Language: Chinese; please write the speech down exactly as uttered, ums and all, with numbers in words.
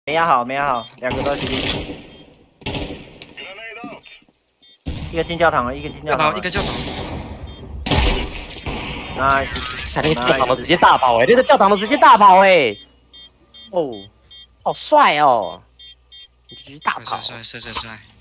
没压好，没压好，两个都是。一个进教堂了，一个进教堂， 一个教堂。 nice， 看那个教堂都直接大跑哎、欸，那个教堂都直接大跑哎、欸，哦，好帅哦！你继续大跑， 帅帅帅帅帅！